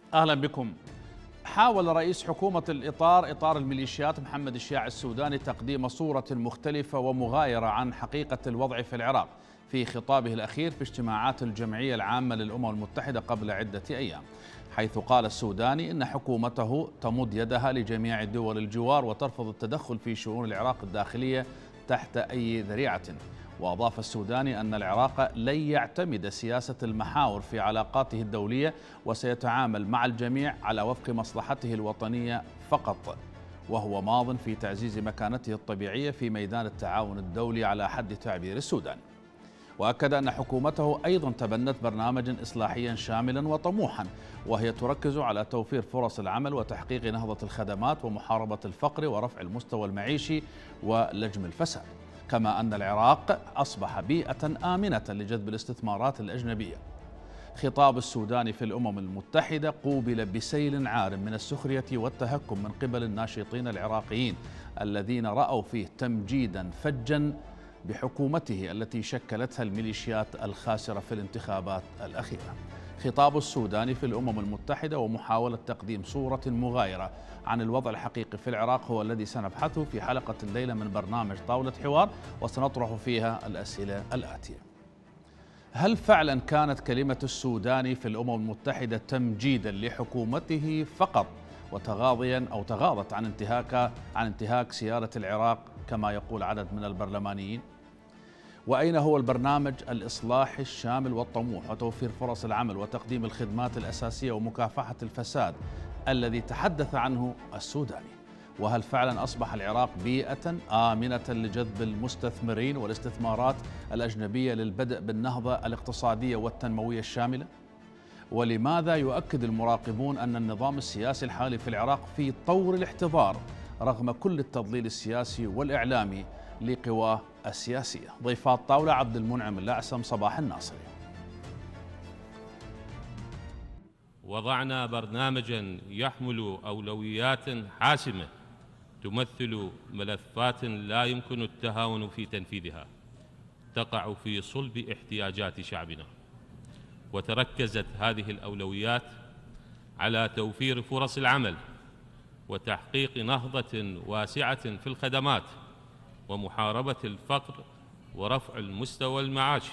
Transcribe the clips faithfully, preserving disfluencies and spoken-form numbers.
أهلا بكم. حاول رئيس حكومة الإطار إطار الميليشيات محمد الشياع السوداني تقديم صورة مختلفة ومغايرة عن حقيقة الوضع في العراق في خطابه الأخير في اجتماعات الجمعية العامة للأمم المتحدة قبل عدة أيام، حيث قال السوداني إن حكومته تمد يدها لجميع دول الجوار وترفض التدخل في شؤون العراق الداخلية تحت أي ذريعة. وأضاف السوداني أن العراق لن يعتمد سياسة المحاور في علاقاته الدولية وسيتعامل مع الجميع على وفق مصلحته الوطنية فقط، وهو ماض في تعزيز مكانته الطبيعية في ميدان التعاون الدولي على حد تعبير السوداني. وأكد أن حكومته أيضا تبنت برنامجا إصلاحيا شاملا وطموحا، وهي تركز على توفير فرص العمل وتحقيق نهضة الخدمات ومحاربة الفقر ورفع المستوى المعيشي ولجم الفساد، كما أن العراق أصبح بيئة آمنة لجذب الاستثمارات الأجنبية. خطاب السوداني في الأمم المتحدة قوبل بسيل عار من السخرية والتهكم من قبل الناشطين العراقيين الذين رأوا فيه تمجيدا فجا بحكومته التي شكلتها الميليشيات الخاسرة في الانتخابات الأخيرة. خطاب السوداني في الأمم المتحدة ومحاولة تقديم صورة مغايرة عن الوضع الحقيقي في العراق هو الذي سنبحثه في حلقة الليلة من برنامج طاولة حوار، وسنطرح فيها الأسئلة الآتية: هل فعلا كانت كلمة السوداني في الأمم المتحدة تمجيدا لحكومته فقط وتغاضيا أو تغاضت عن انتهاك عن انتهاك سيادة العراق كما يقول عدد من البرلمانيين؟ وأين هو البرنامج الإصلاحي الشامل والطموح وتوفير فرص العمل وتقديم الخدمات الأساسية ومكافحة الفساد الذي تحدث عنه السوداني؟ وهل فعلا أصبح العراق بيئة آمنة لجذب المستثمرين والاستثمارات الأجنبية للبدء بالنهضة الاقتصادية والتنموية الشاملة؟ ولماذا يؤكد المراقبون أن النظام السياسي الحالي في العراق في طور الاحتضار رغم كل التضليل السياسي والإعلامي لقواه السياسية؟ ضيفات طاولة: عبد المنعم الأعسم، صباح الناصري. وضعنا برنامجا يحمل أولويات حاسمة تمثل ملفات لا يمكن التهاون في تنفيذها، تقع في صلب احتياجات شعبنا. وتركزت هذه الأولويات على توفير فرص العمل وتحقيق نهضة واسعة في الخدمات ومحاربة الفقر ورفع المستوى المعاشي.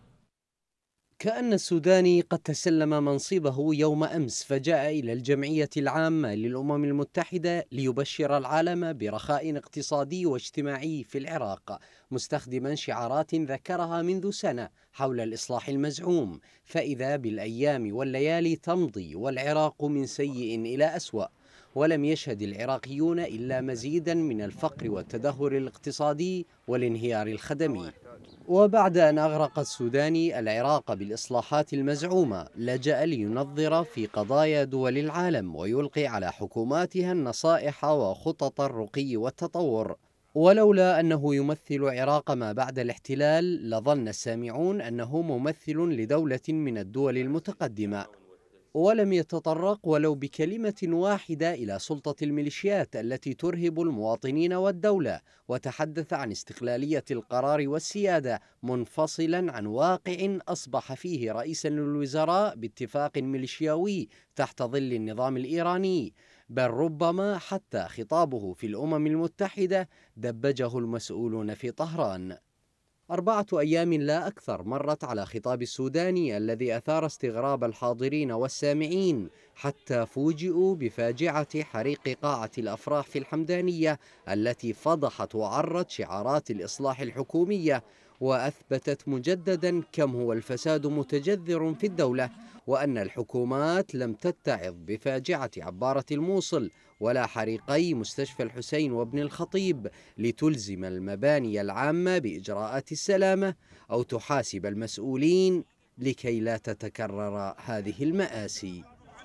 كأن السوداني قد تسلم منصبه يوم أمس، فجاء إلى الجمعية العامة للأمم المتحدة ليبشر العالم برخاء اقتصادي واجتماعي في العراق، مستخدما شعارات ذكرها منذ سنة حول الإصلاح المزعوم. فإذا بالأيام والليالي تمضي والعراق من سيء إلى أسوأ، ولم يشهد العراقيون إلا مزيدا من الفقر والتدهور الاقتصادي والانهيار الخدمي. وبعد أن أغرق السوداني العراق بالإصلاحات المزعومة، لجأ لينظر في قضايا دول العالم ويلقي على حكوماتها النصائح وخطط الرقي والتطور. ولولا أنه يمثل عراق ما بعد الاحتلال لظن السامعون أنه ممثل لدولة من الدول المتقدمة، ولم يتطرق ولو بكلمة واحدة إلى سلطة الميليشيات التي ترهب المواطنين والدولة، وتحدث عن استقلالية القرار والسيادة منفصلا عن واقع أصبح فيه رئيسا للوزراء باتفاق ميليشياوي تحت ظل النظام الإيراني. بل ربما حتى خطابه في الأمم المتحدة دبجه المسؤولون في طهران. أربعة أيام لا أكثر مرت على خطاب السوداني الذي أثار استغراب الحاضرين والسامعين، حتى فوجئوا بفاجعة حريق قاعة الأفراح في الحمدانية التي فضحت وعرت شعارات الإصلاح الحكومية، وأثبتت مجددا كم هو الفساد متجذر في الدولة، وأن الحكومات لم تتعظ بفاجعة عبارة الموصل ولا حريقي مستشفى الحسين وابن الخطيب لتلزم المباني العامة بإجراءات السلامة أو تحاسب المسؤولين لكي لا تتكرر هذه المآسي.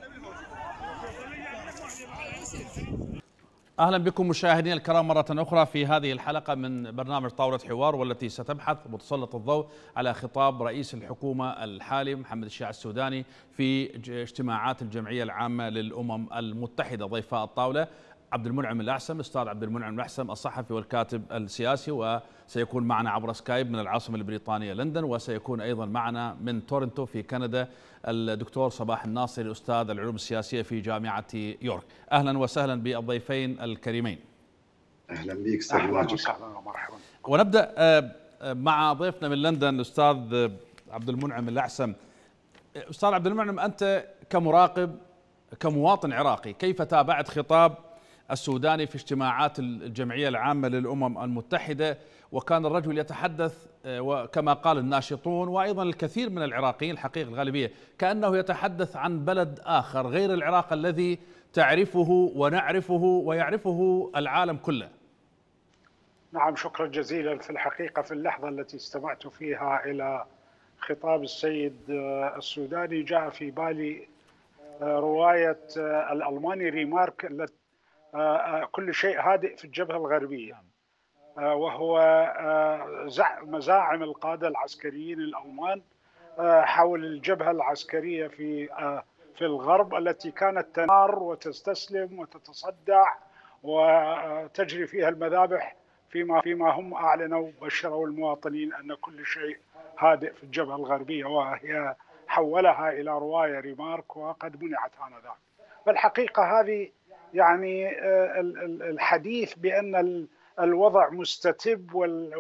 أهلا بكم مشاهدينا الكرام مرة أخرى في هذه الحلقة من برنامج طاولة حوار، والتي ستبحث وتسلط الضوء على خطاب رئيس الحكومة الحالي محمد الشياع السوداني في اجتماعات الجمعية العامة للأمم المتحدة. ضيفاء الطاولة: عبد المنعم الأعسم، الأستاذ عبد المنعم الأعسم الصحفي والكاتب السياسي، وسيكون معنا عبر سكايب من العاصمة البريطانية لندن، وسيكون أيضا معنا من تورنتو في كندا الدكتور صباح الناصري أستاذ العلوم السياسية في جامعة يورك. أهلا وسهلا بالضيفين الكريمين. أهلا بك أستاذ ماجد. وسهلا ومرحبا. ونبدأ مع ضيفنا من لندن الأستاذ عبد المنعم الأعسم. أستاذ عبد المنعم، أنت كمراقب كمواطن عراقي كيف تابعت خطاب السوداني في اجتماعات الجمعية العامة للأمم المتحدة، وكان الرجل يتحدث وكما قال الناشطون وأيضا الكثير من العراقيين الحقيقة الغالبية كأنه يتحدث عن بلد آخر غير العراق الذي تعرفه ونعرفه ويعرفه العالم كله؟ نعم، شكرا جزيلا. في الحقيقة في اللحظة التي استمعت فيها إلى خطاب السيد السوداني جاء في بالي رواية الألماني ريمارك التي كل شيء هادئ في الجبهة الغربية، وهو مزاعم القادة العسكريين الألمان حول الجبهة العسكرية في في الغرب التي كانت تنار وتستسلم وتتصدع وتجري فيها المذابح، فيما فيما هم أعلنوا بشروا المواطنين أن كل شيء هادئ في الجبهة الغربية، وهي حولها إلى رواية ريمارك وقد منعت آنذاك. فالحقيقة هذه يعني الحديث بأن الوضع مستتب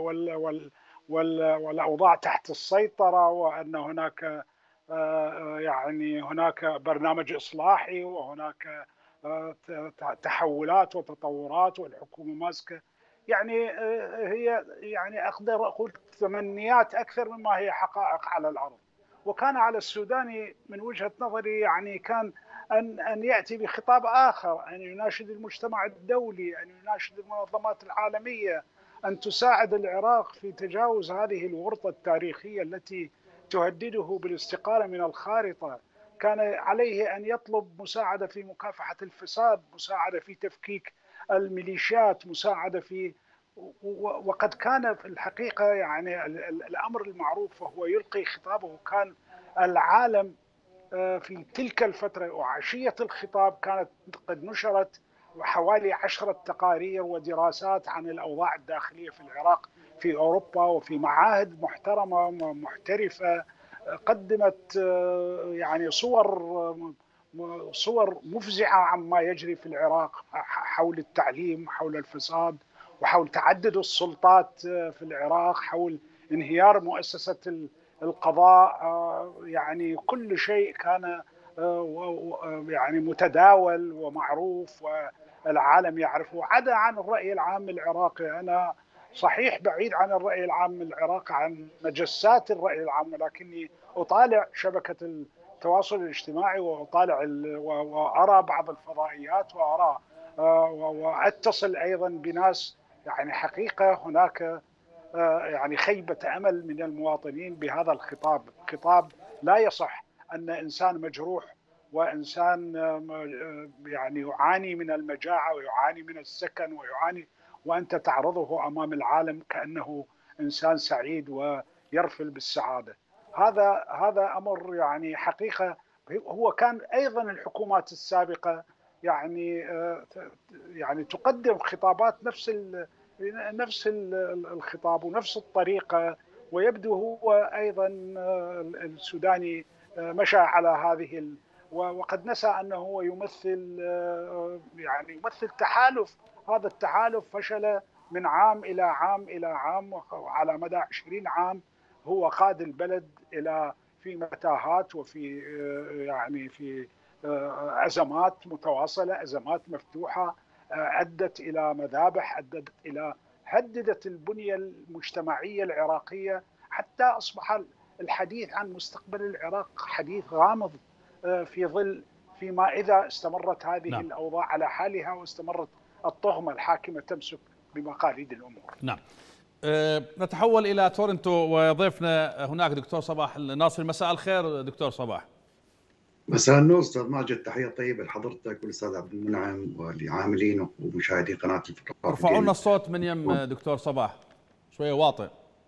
والأوضاع تحت السيطرة وأن هناك يعني هناك برنامج إصلاحي وهناك تحولات وتطورات والحكومة ماسكة، يعني هي يعني أقدر أقول تمنيات أكثر مما هي حقائق على الأرض. وكان على السوداني من وجهة نظري يعني كان أن أن يأتي بخطاب آخر، أن يناشد المجتمع الدولي، أن يناشد المنظمات العالمية أن تساعد العراق في تجاوز هذه الورطة التاريخية التي تهدده بالاستقالة من الخارطة. كان عليه أن يطلب مساعدة في مكافحة الفساد، مساعدة في تفكيك الميليشيات، مساعدة في، وقد كان في الحقيقة يعني الأمر المعروف وهو يلقي خطابه كان العالم في تلك الفترة وعشية الخطاب كانت قد نشرت حوالي عشرة تقارير ودراسات عن الأوضاع الداخلية في العراق في أوروبا، وفي معاهد محترمة محترفة قدمت يعني صور صور مفزعة عما يجري في العراق حول التعليم، حول الفساد، وحول تعدد السلطات في العراق، حول انهيار مؤسسة القضاء. يعني كل شيء كان يعني متداول ومعروف والعالم يعرفه، عدا عن الرأي العام العراقي. أنا صحيح بعيد عن الرأي العام العراقي، عن مجسات الرأي العام، ولكني أطالع شبكة التواصل الاجتماعي وأطالع وأرى بعض الفضائيات وأرى وأتصل أيضا بناس. يعني حقيقة هناك يعني خيبة أمل من المواطنين بهذا الخطاب. خطاب لا يصح أن إنسان مجروح وإنسان يعني يعاني من المجاعة ويعاني من السكن ويعاني، وأنت تعرضه أمام العالم كأنه إنسان سعيد ويرفل بالسعادة. هذا هذا أمر يعني حقيقة. هو كان أيضا الحكومات السابقة يعني يعني تقدم خطابات نفس ال نفس الخطاب ونفس الطريقة، ويبدو هو أيضا السوداني مشى على هذه، وقد نسى أنه هو يمثل يعني يمثل تحالف. هذا التحالف فشل من عام إلى عام إلى عام، وعلى مدى عشرين عام هو قاد البلد إلى في متاهات وفي يعني في أزمات متواصلة، أزمات مفتوحة أدت إلى مذابح، أدت إلى هددت البنية المجتمعية العراقية، حتى أصبح الحديث عن مستقبل العراق حديث غامض في ظل فيما إذا استمرت هذه نعم. الأوضاع على حالها واستمرت الطغمة الحاكمة تمسك بمقاليد الأمور. نعم. أه نتحول إلى تورنتو وضيفنا هناك دكتور صباح الناصري. مساء الخير دكتور صباح. مساء النور استاذ ماجد، تحيه طيبه لحضرتك والاستاذ عبد المنعم ولعاملين ومشاهدي قناه الفترة. ارفعوا لنا الصوت من يم دكتور صباح شويه واطئ.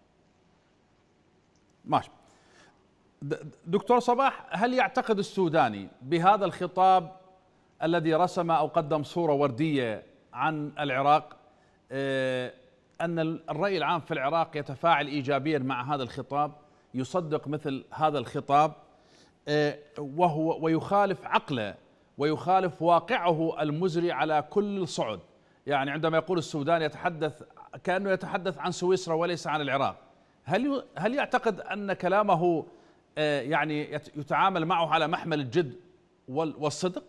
ماشي. دكتور صباح، هل يعتقد السوداني بهذا الخطاب الذي رسم او قدم صوره ورديه عن العراق أن الرأي العام في العراق يتفاعل إيجابيا مع هذا الخطاب، يصدق مثل هذا الخطاب وهو ويخالف عقله ويخالف واقعه المزري على كل صعد. يعني عندما يقول السودان يتحدث كأنه يتحدث عن سويسرا وليس عن العراق. هل هل يعتقد أن كلامه يعني يتعامل معه على محمل الجد والصدق؟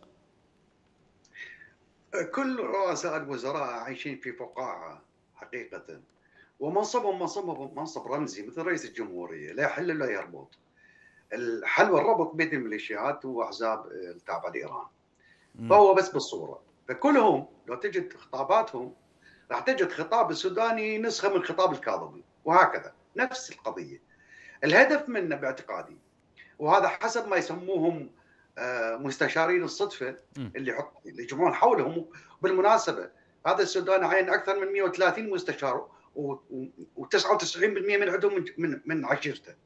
كل رؤساء الوزراء عايشين في فقاعة حقيقة، ومنصبهم منصب منصب رمزي مثل رئيس الجمهورية، لا يحل ولا يربط. الحل والربط بين الميليشيات واحزاب التابعه لايران، فهو بس بالصوره. فكلهم لو تجد خطاباتهم راح تجد خطاب السوداني نسخه من خطاب الكاظمي، وهكذا نفس القضيه. الهدف منه باعتقادي، وهذا حسب ما يسموهم مستشارين الصدفه اللي يحط اللي يجمعون حولهم. بالمناسبه هذا السودان عين اكثر من مئة وثلاثين مستشار، وتسعة وتسعين بالمئة من عندهم من من عشيرته.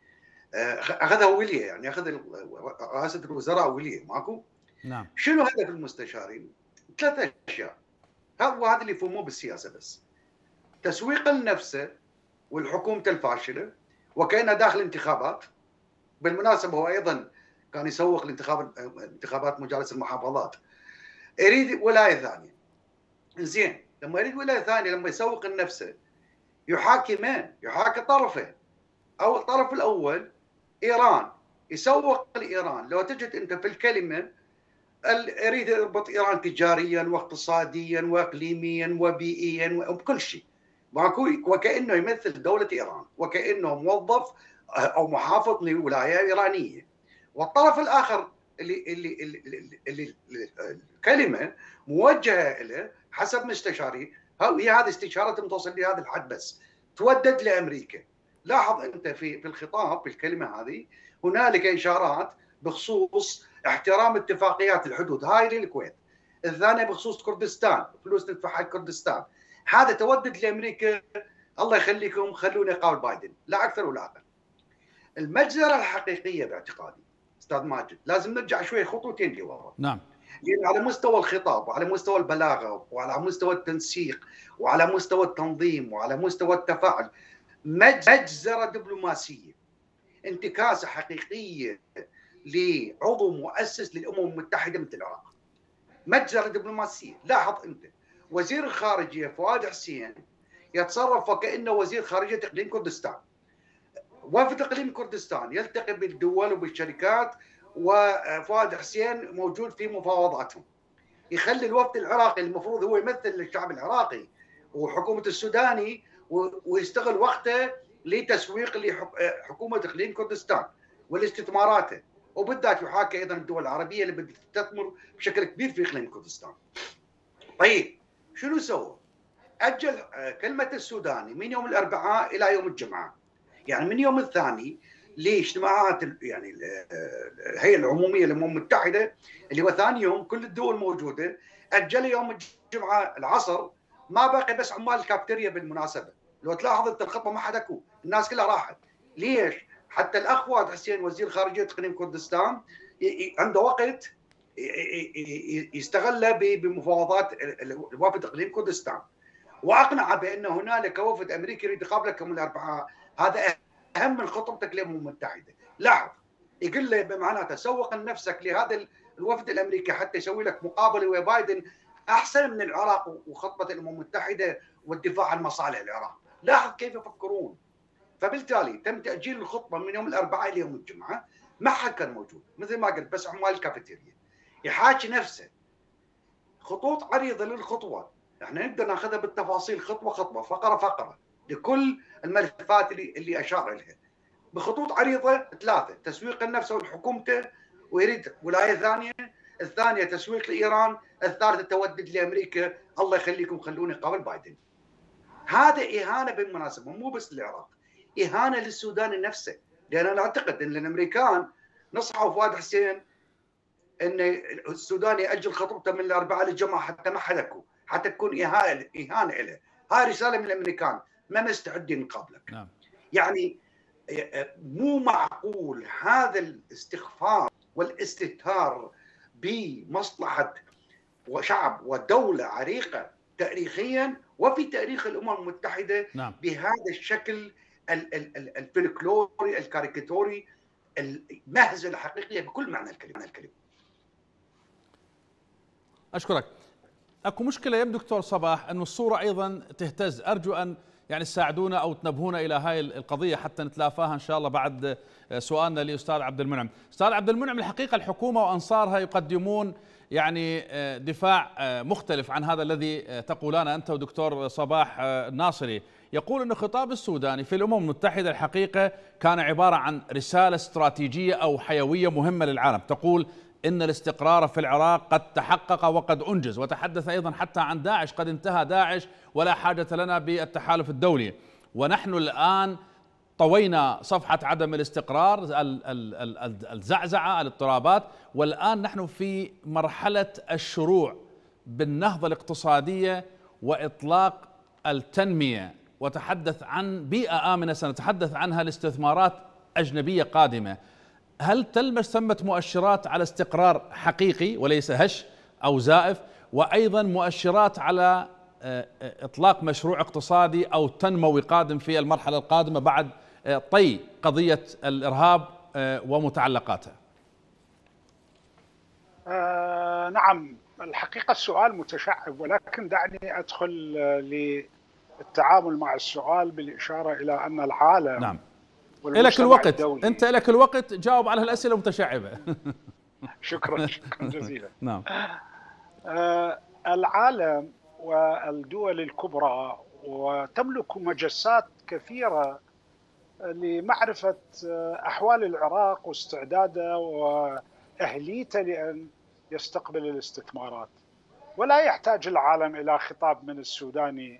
اخذها وليه، يعني اخذ رئاسه الوزراء وليه، ماكو؟ نعم. شنو هدف المستشارين؟ ثلاث اشياء، هذا هذا اللي يفهموه بالسياسه بس. تسويق لنفسه والحكومه الفاشله وكانه داخل انتخابات. بالمناسبه هو ايضا كان يسوق لانتخاب انتخابات مجالس المحافظات. يريد ولايه ثانيه. زين، لما يريد ولايه ثانيه، لما يسوق لنفسه يحاكي من؟ يحاكي طرفين. او الطرف الاول ايران، يسوق لايران. لو تجد انت في الكلمه يريد يربط ايران تجاريا واقتصاديا واقليميا وبيئيا وبكل شيء، وكانه يمثل دوله ايران، وكانه موظف او محافظ لولايه ايرانيه. والطرف الاخر اللي اللي اللي, اللي, اللي الكلمه موجهه له حسب مستشاري، هي هذه استشارتهم توصل لهذا الحد بس، تودد لامريكا. لاحظ انت في في الخطاب في الكلمه هذه هنالك اشارات بخصوص احترام اتفاقيات الحدود، هاي للكويت. الثانيه بخصوص كردستان، فلوس ندفع حق كردستان. هذا تودد لامريكا، الله يخليكم خلوني اقابل بايدن، لا اكثر ولا اقل. المجزره الحقيقيه باعتقادي استاذ ماجد لازم نرجع شوي خطوتين لورا. نعم. يعني على مستوى الخطاب وعلى مستوى البلاغه وعلى مستوى التنسيق وعلى مستوى التنظيم وعلى مستوى التفاعل، مجزرة دبلوماسية، انتكاسة حقيقية لعضو مؤسس للأمم المتحدة مثل العراق. مجزرة دبلوماسية. لاحظ أنت وزير الخارجية فؤاد حسين يتصرف وكأنه وزير خارجية إقليم كردستان. وفد إقليم كردستان يلتقي بالدول وبالشركات، وفؤاد حسين موجود في مفاوضاتهم. يخلي الوفد العراقي المفروض هو يمثل الشعب العراقي وحكومة السوداني، ويستغل وقته لتسويق لحكومة إقليم كردستان والاستثمارات، وبالذات يحاكي أيضا الدول العربية اللي بدها تستثمر بشكل كبير في إقليم كردستان. طيب شنو سوى؟ أجل كلمة السوداني من يوم الأربعاء إلى يوم الجمعة، يعني من يوم الثاني لاجتماعات يعني الهيئة العمومية للأمم المتحدة اللي هو ثاني يوم، كل الدول موجودة. أجل يوم الجمعة العصر، ما باقي بس عمال الكافتيريا. بالمناسبة لو تلاحظ انت الخطبه ما حدا كو، الناس كلها راحت. ليش؟ حتى الاخ فؤاد حسين وزير خارجيه اقليم كردستان عنده وقت يستغله بمفاوضات وفد اقليم كردستان، واقنع بان هنالك وفد امريكي يريد يقابلك يوم الاربعاء. هذا اهم من خطبتك للامم المتحده. لاحظ، يقول له بمعناته سوق لنفسك لهذا الوفد الامريكي حتى يسوي لك مقابله ويا بايدن احسن من العراق وخطبه الامم المتحده والدفاع عن مصالح العراق. لاحظ كيف يفكرون. فبالتالي تم تاجيل الخطبه من يوم الاربعاء الى يوم الجمعه. ما حد كان موجود، مثل ما قلت بس عمال الكافيتيريا. يحاكي نفسه خطوط عريضه للخطوه، احنا نقدر ناخذها بالتفاصيل خطوه خطوه فقره فقره لكل الملفات اللي اللي اشار اليها بخطوط عريضه. ثلاثه: تسويق لنفسه ولحكومته ويريد ولايه ثانيه. الثانيه تسويق لايران. الثالثه تودد لامريكا، الله يخليكم خلوني قبل بايدن. هذا اهانه بالمناسبه، مو بس للعراق، اهانه للسودان نفسه. لان انا اعتقد ان الامريكان نصحوا فؤاد حسين ان السودان ياجل خطبته من الاربعاء للجمعه حتى ما حدكوا، حتى تكون اهانه اهانه له. هاي رساله من الامريكان، ما مستعدين نقابلك. نعم. يعني مو معقول هذا الاستخفاف والاستهتار بمصلحه وشعب ودولة عريقة تاريخيا وفي تاريخ الأمم المتحدة. نعم. بهذا الشكل الفلكلوري الكاريكاتوري المهزلة الحقيقية بكل معنى الكلمة. أشكرك. أكو مشكلة يا دكتور صباح أن الصورة أيضا تهتز، أرجو أن يعني تساعدونا أو تنبهونا إلى هاي القضية حتى نتلافاها إن شاء الله بعد سؤالنا لأستاذ عبد المنعم. أستاذ عبد المنعم، الحقيقة الحكومة وأنصارها يقدمون يعني دفاع مختلف عن هذا الذي تقولان أنت ودكتور صباح الناصري. يقول أن الخطاب السوداني في الأمم المتحدة الحقيقة كان عبارة عن رسالة استراتيجية أو حيوية مهمة للعالم، تقول إن الاستقرار في العراق قد تحقق وقد أنجز، وتحدث أيضا حتى عن داعش، قد انتهى داعش ولا حاجة لنا بالتحالف الدولي، ونحن الآن طوينا صفحة عدم الاستقرار، الزعزعة، الاضطرابات، والآن نحن في مرحلة الشروع بالنهضة الاقتصادية وإطلاق التنمية، وتحدث عن بيئة آمنة سنتحدث عنها لاستثمارات أجنبية قادمة. هل تلمس ثمة مؤشرات على استقرار حقيقي وليس هش أو زائف، وأيضا مؤشرات على إطلاق مشروع اقتصادي أو تنموي قادم في المرحلة القادمة بعد طي قضية الإرهاب ومتعلقاتها؟ آه نعم، الحقيقة السؤال متشعب، ولكن دعني أدخل للتعامل مع السؤال بالإشارة إلى أن العالم نعم لك الوقت، أنت لك الوقت جاوب على الأسئلة المتشعبة. شكرا شكرا جزيلا. نعم. آه العالم والدول الكبرى وتملك مجسات كثيرة لمعرفة أحوال العراق واستعداده وأهليته لأن يستقبل الاستثمارات، ولا يحتاج العالم إلى خطاب من السوداني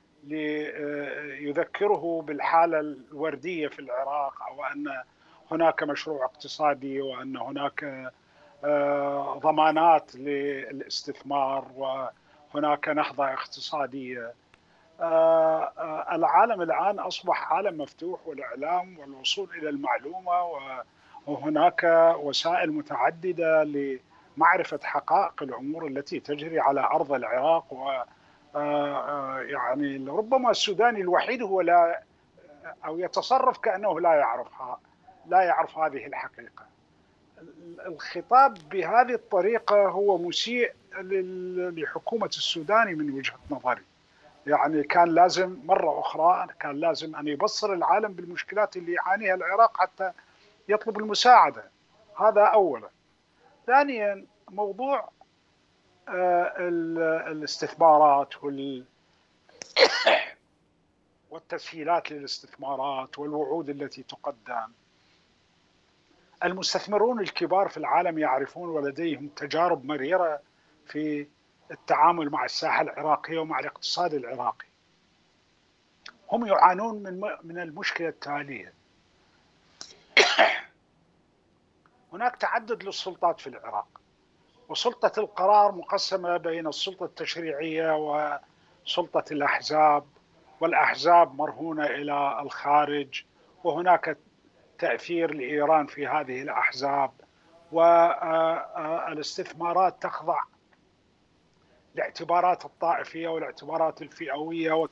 ليذكره بالحالة الوردية في العراق، أو أن هناك مشروع اقتصادي وأن هناك ضمانات للاستثمار وهناك نهضة اقتصادية. العالم الآن أصبح عالم مفتوح، والإعلام والوصول إلى المعلومة، وهناك وسائل متعددة لمعرفة حقائق الأمور التي تجري على أرض العراق. و يعني ربما السوداني الوحيد هو لا أو يتصرف كأنه لا يعرفها، لا يعرف هذه الحقيقة. الخطاب بهذه الطريقة هو مسيء لحكومة السوداني من وجهة نظري. يعني كان لازم مرة أخرى كان لازم أن يبصر العالم بالمشكلات اللي يعانيها العراق حتى يطلب المساعدة. هذا أولا. ثانيا، موضوع الاستثمارات وال والتسهيلات للاستثمارات والوعود التي تقدم. المستثمرون الكبار في العالم يعرفون ولديهم تجارب مريرة في التعامل مع الساحة العراقية ومع الاقتصاد العراقي. هم يعانون من من المشكلة التالية: هناك تعدد للسلطات في العراق، وسلطة القرار مقسمة بين السلطة التشريعية وسلطة الأحزاب، والأحزاب مرهونة إلى الخارج، وهناك تأثير لإيران في هذه الأحزاب، والاستثمارات تخضع لاعتبارات الطائفية والاعتبارات الفئوية،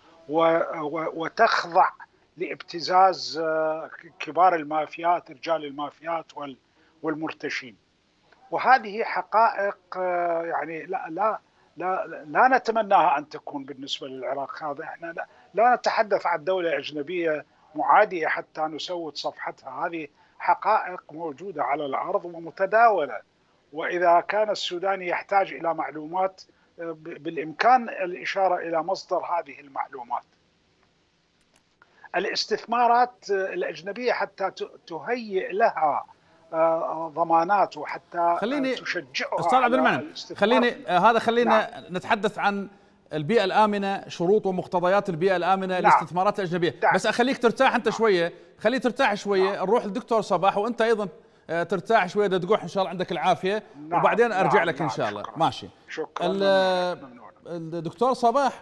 وتخضع لابتزاز كبار المافيات، رجال المافيات والمرتشين. وهذه حقائق يعني لا لا لا لا نتمناها ان تكون بالنسبه للعراق. هذا احنا لا, لا نتحدث عن دوله اجنبيه معاديه حتى نسود صفحتها، هذه حقائق موجوده على الارض ومتداوله. واذا كان السوداني يحتاج الى معلومات، بالامكان الاشاره الى مصدر هذه المعلومات. الاستثمارات الاجنبيه حتى تهيئ لها ضمانات وحتى خليني تشجعها. استاذ عبد المنعم، خليني هذا خلينا نعم. نتحدث عن البيئة الآمنة، شروط ومقتضيات البيئة الآمنة، نعم. الاستثمارات الأجنبية، نعم. بس أخليك ترتاح أنت نعم. شوية، خليه ترتاح شوية، نعم. نروح للدكتور صباح وأنت أيضا ترتاح شوية، تقول إن شاء الله عندك العافية، نعم. وبعدين أرجع نعم. لك إن شاء الله. شكرا. ماشي. شكرا. الدكتور صباح،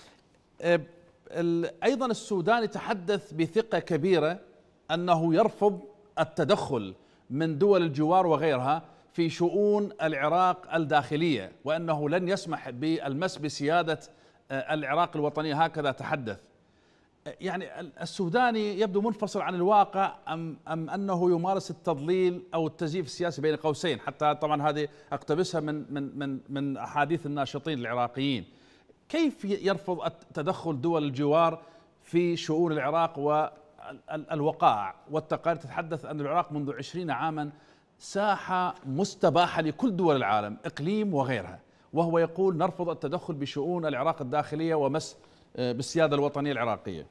أيضا السودان تحدث بثقة كبيرة أنه يرفض التدخل من دول الجوار وغيرها في شؤون العراق الداخلية، وأنه لن يسمح بالمس بسيادة العراق الوطنية، هكذا تحدث. يعني السوداني يبدو منفصل عن الواقع أم, أم أنه يمارس التضليل أو التزييف السياسي بين قوسين؟ حتى طبعا هذه أقتبسها من من من من أحاديث الناشطين العراقيين. كيف يرفض تدخل دول الجوار في شؤون العراق والوقائع؟ والتقارير تتحدث أن العراق منذ عشرين عاما ساحة مستباحة لكل دول العالم، إقليم وغيرها، وهو يقول نرفض التدخل بشؤون العراق الداخلية ومس بالسيادة الوطنية العراقية.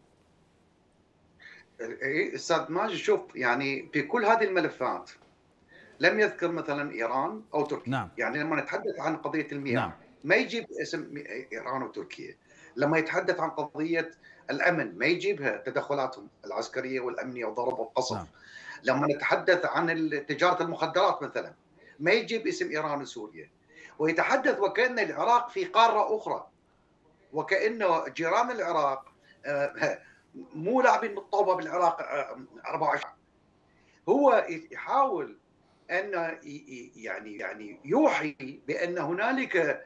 استاذ ماجد، شوف يعني في كل هذه الملفات لم يذكر مثلا ايران او تركيا. نعم. يعني لما نتحدث عن قضيه المياه نعم. ما يجيب اسم ايران وتركيا. لما يتحدث عن قضيه الامن ما يجيبها تدخلاتهم العسكريه والامنيه وضرب والقصف. نعم. لما نتحدث عن تجاره المخدرات مثلا ما يجيب اسم ايران وسوريا، ويتحدث وكأن العراق في قاره اخرى، وكأنه جيران العراق مو لاعبين بالطوبه بالعراق أربعة وعشرين. هو يحاول ان يعني يعني يوحي بان هنالك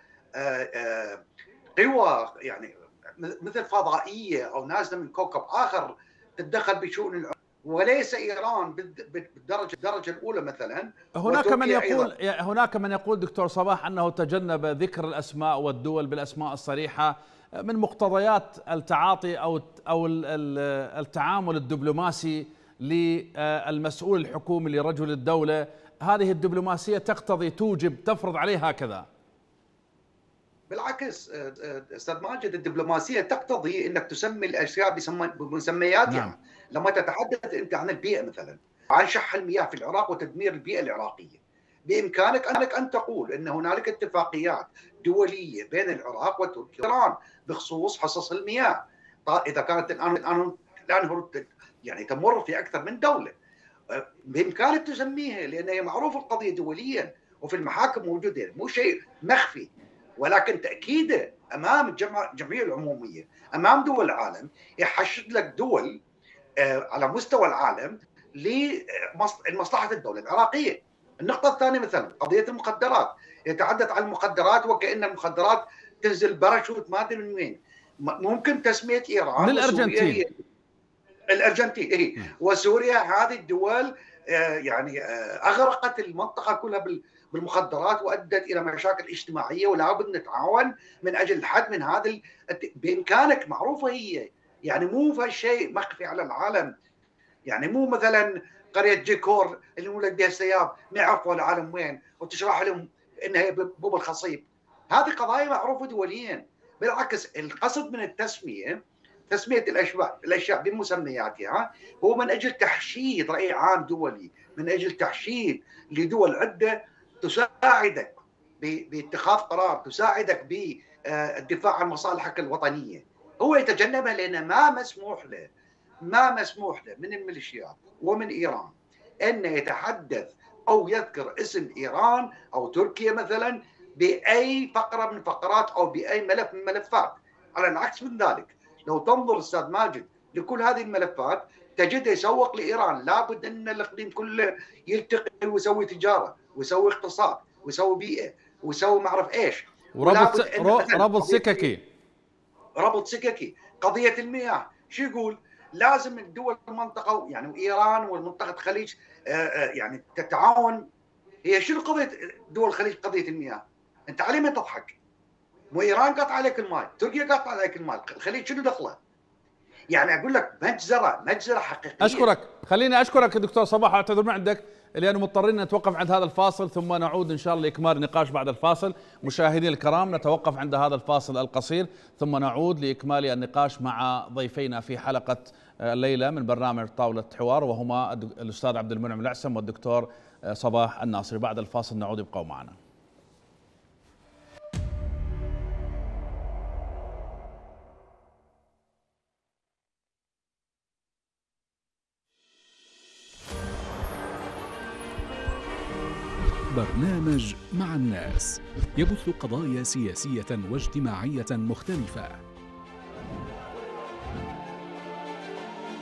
قوى يعني مثل فضائيه او نازله من كوكب اخر تتدخل بشؤون العراق، وليس ايران بالدرجه الدرجه الاولى مثلا. هناك من يقول أيضا. هناك من يقول دكتور صباح انه تجنب ذكر الاسماء والدول بالاسماء الصريحه من مقتضيات التعاطي او او التعامل الدبلوماسي للمسؤول الحكومي لرجل الدوله. هذه الدبلوماسيه تقتضي توجب تفرض عليه هكذا. بالعكس استاذ ماجد، الدبلوماسيه تقتضي انك تسمي الاشياء بمسمياتها. نعم. لما تتحدث انت عن البيئه مثلا، عن شح المياه في العراق وتدمير البيئه العراقيه، بامكانك انك ان تقول ان هنالك اتفاقيات دوليه بين العراق وتركيا وايران بخصوص حصص المياه. اذا كانت الان الان يعني تمر في اكثر من دوله، بامكانك تسميها، لان هي معروفه القضيه دوليا وفي المحاكم موجوده، مو شيء مخفي، ولكن تاكيده امام الجمعيه العموميه، امام دول العالم، يحشد لك دول على مستوى العالم لمصلحه الدوله العراقيه. النقطه الثانيه مثلا قضيه المخدرات، يتحدث عن المخدرات وكأن المخدرات تنزل باراشوت ما ادري من وين. ممكن تسميه ايران من الارجنتين الارجنتين اي وسوريا، هذه الدول يعني اغرقت المنطقه كلها بالمخدرات وادت الى مشاكل اجتماعيه، ولا بد نتعاون من اجل الحد من هذا. بامكانك، معروفه هي، يعني مو في شيء مخفي على العالم. يعني مو مثلا قريه جيكور اللي ولد بها السياب ما يعرفوا العالم وين وتشرح لهم انها بوب الخصيب. هذه قضايا معروفه دوليا. بالعكس، القصد من التسميه تسميه الاشياء الاشياء بمسمياتها هو من اجل تحشيد راي عام دولي، من اجل تحشيد لدول عده تساعدك باتخاذ قرار، تساعدك بالدفاع عن مصالحك الوطنيه. هو يتجنبها لان ما مسموح له ما مسموح له من الميليشيات ومن ايران ان يتحدث او يذكر اسم ايران او تركيا مثلا باي فقره من فقرات او باي ملف من الملفات. على العكس من ذلك، لو تنظر استاذ ماجد لكل هذه الملفات تجده يسوق لايران. لابد ان الاقليم كله يلتقي ويسوي تجاره ويسوي اقتصاد ويسوي بيئه ويسوي ما اعرف ايش، وربط ربط سككي ربط سككي قضيه المياه. شو يقول؟ لازم الدول المنطقه يعني ايران والمنطقه الخليج يعني تتعاون. هي شنو قضيه دول الخليج؟ قضيه المياه. انت على ما تضحك؟ مو ايران قاطعه عليك الماء، تركيا قاطعه عليك الماء، الخليج شنو دخله؟ يعني اقول لك مجزره مجزره حقيقيه. اشكرك، خليني اشكرك دكتور صباح، اعتذر ما عندك لانه مضطرين نتوقف عند هذا الفاصل ثم نعود ان شاء الله لاكمال النقاش بعد الفاصل. مشاهدينا الكرام، نتوقف عند هذا الفاصل القصير ثم نعود لاكمال النقاش مع ضيفينا في حلقه الليله من برنامج طاوله حوار، وهما الاستاذ عبد المنعم العسم والدكتور صباح الناصري. بعد الفاصل نعود، ابقوا معنا. برنامج مع الناس يبث قضايا سياسية واجتماعية مختلفة.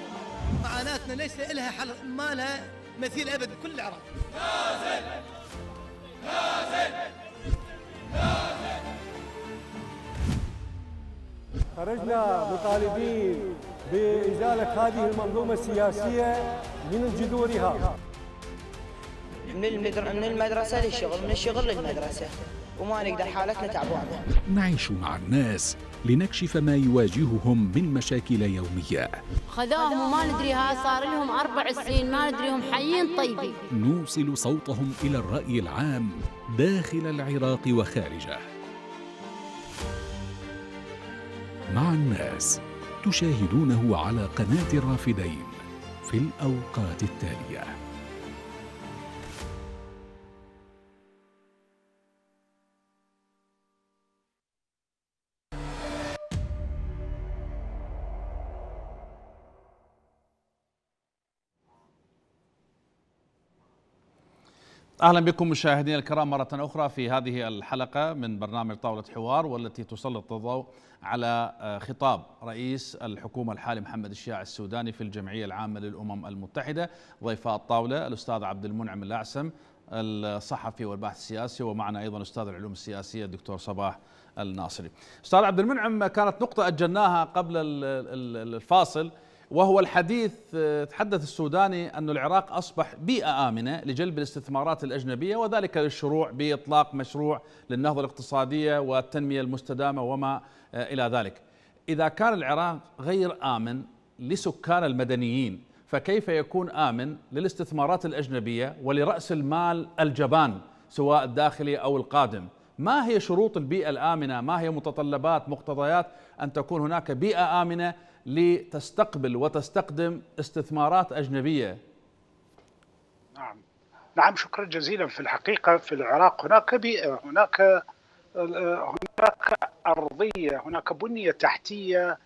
معاناتنا ليس لها حل، ما لها مثيل ابد بكل العراق. خرجنا مطالبين بإزالة هذه المنظومة السياسية من جذورها. من من المدرسة للشغل، من الشغل للمدرسة، وما نقدر، حالتنا تعبانة. نعيش مع الناس لنكشف ما يواجههم من مشاكل يومية. خذوهم وما ندريها، صار لهم أربع سنين ما ندريهم حيين طيبين. نوصل صوتهم إلى الرأي العام داخل العراق وخارجه. مع الناس تشاهدونه على قناة الرافدين في الأوقات التالية. أهلا بكم مشاهدينا الكرام مرة أخرى في هذه الحلقة من برنامج طاولة حوار، والتي تسلط الضوء على خطاب رئيس الحكومة الحالي محمد الشياع السوداني في الجمعية العامة للأمم المتحدة. ضيفاء الطاولة الأستاذ عبد المنعم الأعسم الصحفي والباحث السياسي، ومعنا أيضا أستاذ العلوم السياسية الدكتور صباح الناصري. أستاذ عبد المنعم، كانت نقطة أجلناها قبل الفاصل، وهو الحديث، تحدث السوداني أن العراق أصبح بيئة آمنة لجلب الاستثمارات الأجنبية، وذلك للشروع بإطلاق مشروع للنهضة الاقتصادية والتنمية المستدامة وما إلى ذلك. إذا كان العراق غير آمن لسكان المدنيين، فكيف يكون آمن للاستثمارات الأجنبية ولرأس المال الجبان سواء الداخلي أو القادم؟ ما هي شروط البيئة الآمنة؟ ما هي متطلبات مقتضيات أن تكون هناك بيئة آمنة لتستقبل وتستقدم استثمارات أجنبية؟ نعم نعم شكرا جزيلا. في الحقيقة في العراق هناك بيئة، هناك هناك أرضية، هناك بنية تحتية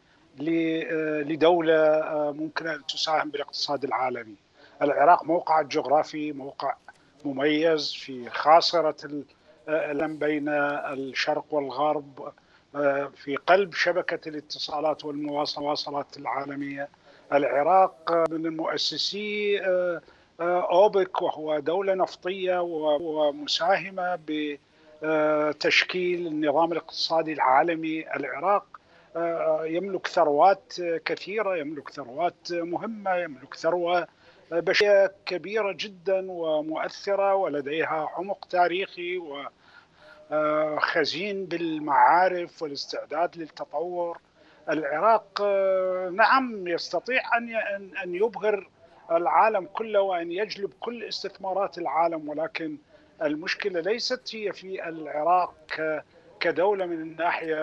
لدولة ممكن أن تساهم بالاقتصاد العالمي. العراق موقع جغرافي، موقع مميز في خاصرة بين الشرق والغرب، في قلب شبكة الاتصالات والمواصلات العالمية. العراق من المؤسسي أوبك، وهو دولة نفطية ومساهمة بتشكيل النظام الاقتصادي العالمي. العراق يملك ثروات كثيرة، يملك ثروات مهمة، يملك ثروة بشرية كبيرة جدا ومؤثرة، ولديها عمق تاريخي و خزين بالمعارف والاستعداد للتطور. العراق نعم يستطيع أن أن يبهر العالم كله وأن يجلب كل استثمارات العالم، ولكن المشكلة ليست هي في العراق كدولة من الناحية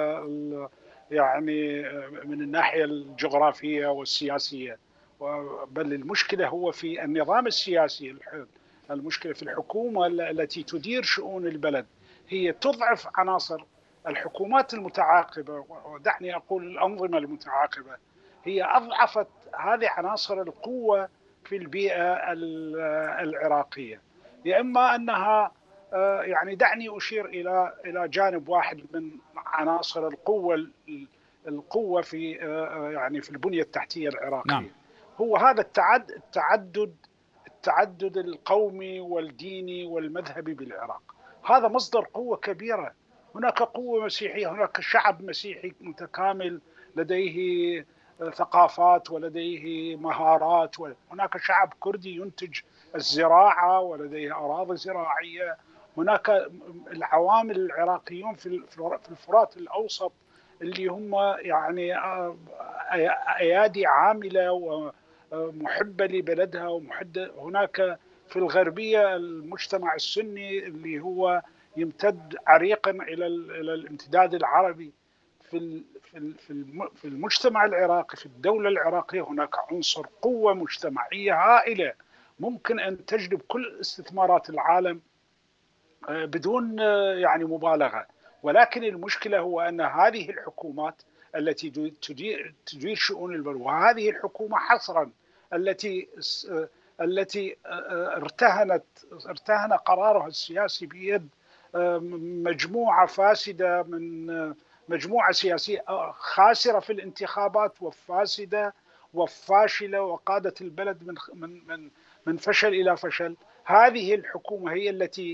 يعني من الناحية الجغرافية والسياسية، بل المشكلة هو في النظام السياسي. المشكلة في الحكومة التي تدير شؤون البلد، هي تضعف عناصر الحكومات المتعاقبة، ودعني أقول الأنظمة المتعاقبة، هي أضعفت هذه عناصر القوة في البيئة العراقية. يا إما أنها يعني دعني أشير إلى إلى جانب واحد من عناصر القوة القوة في يعني في البنية التحتية العراقية. نعم. هو هذا التعدد التعدد التعدد القومي والديني والمذهبي بالعراق. هذا مصدر قوة كبيرة. هناك قوة مسيحية، هناك شعب مسيحي متكامل لديه ثقافات ولديه مهارات، هناك شعب كردي ينتج الزراعة ولديه أراضي زراعية، هناك العوامل العراقيون في الفرات الأوسط اللي هم يعني أيادي عاملة ومحبة لبلدها ومحدة. هناك في الغربية المجتمع السني اللي هو يمتد عريقا إلى إلى الامتداد العربي. في في المجتمع العراقي، في الدولة العراقية، هناك عنصر قوة مجتمعية هائلة ممكن أن تجلب كل استثمارات العالم بدون يعني مبالغة. ولكن المشكلة هو أن هذه الحكومات التي تدير تدير شؤون البلد، وهذه الحكومة حصرا التي التي ارتهنت ارتهن قرارها السياسي بيد مجموعة فاسدة، من مجموعة سياسية خاسرة في الانتخابات وفاسدة وفاشلة، وقادت البلد من من من من فشل إلى فشل. هذه الحكومة هي التي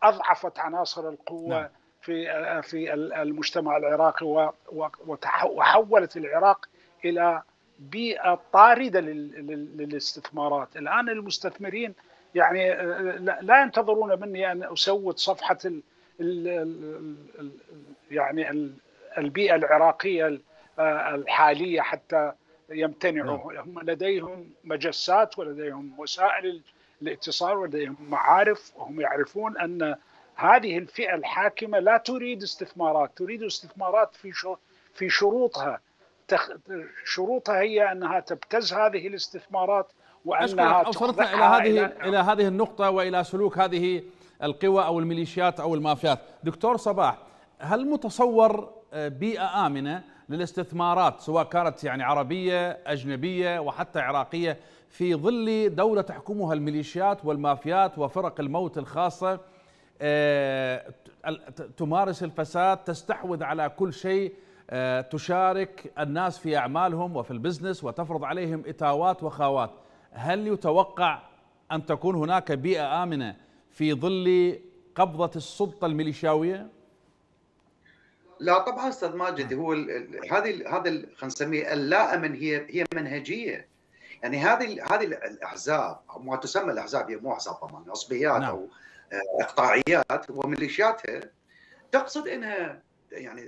اضعفت عناصر القوه نعم. في في المجتمع العراقي وحولت العراق الى بيئه طارده للاستثمارات. الان المستثمرين يعني لا ينتظرون مني ان اسود صفحه ال ال يعني البيئه العراقيه الحاليه حتى يمتنعوا. هم لديهم مجسات ولديهم وسائل الاتصال ولديهم معارف، وهم يعرفون ان هذه الفئه الحاكمه لا تريد استثمارات، تريد استثمارات في في شروطها. شروطها هي انها تبتز هذه الاستثمارات وانها اوصلتنا الى هذه إلى, الى هذه النقطه والى سلوك هذه القوى او الميليشيات او المافيات. دكتور صباح، هل متصور بيئه امنه للاستثمارات سواء كانت يعني عربيه اجنبيه وحتى عراقيه في ظل دوله تحكمها الميليشيات والمافيات وفرق الموت الخاصه تمارس الفساد، تستحوذ على كل شيء، تشارك الناس في أعمالهم وفي البزنس وتفرض عليهم إتاوات وخاوات؟ هل يتوقع أن تكون هناك بيئة آمنة في ظل قبضة السلطة الميليشياوية؟ لا طبعا استاذ ماجد، هو هذه هذا خلينا نسميه اللا امن هي هي منهجيه. يعني هذه هذه الاحزاب او ما تسمى الاحزاب، هي مو احزاب طبعا، عصبيات نعم. او اقطاعيات وميليشياتها تقصد انها يعني